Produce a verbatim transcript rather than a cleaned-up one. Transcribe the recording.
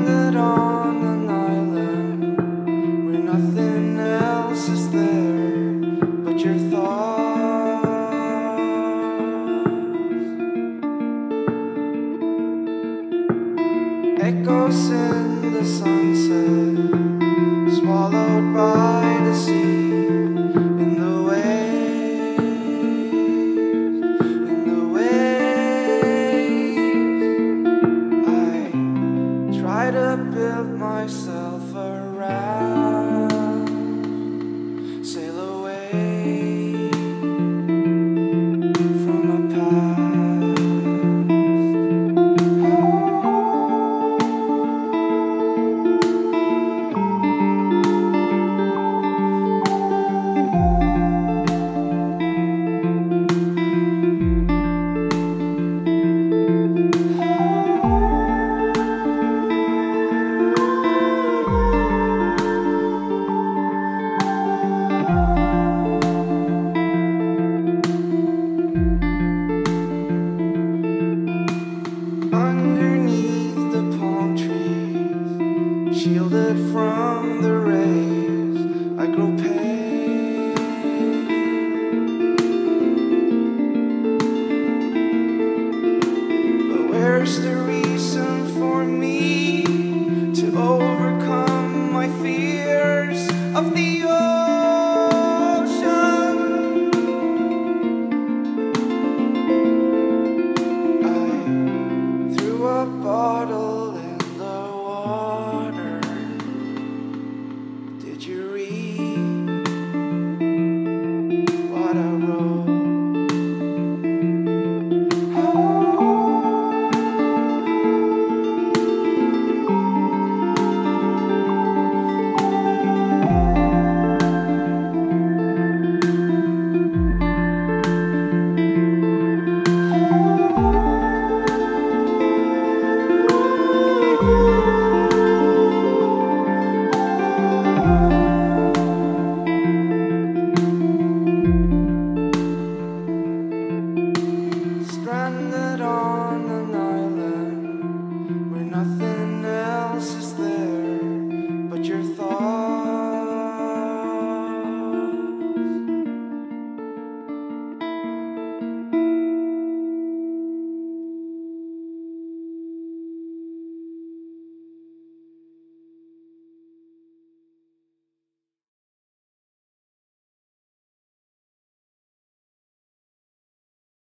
stranded on an island where nothing else is there but your thoughts. Echoes in the sunset, swallowed by the sea. In the waves, in the waves, I try to build myself a raft, sail away from my past. Underneath the palm trees, shielded from the rays, I grow pale.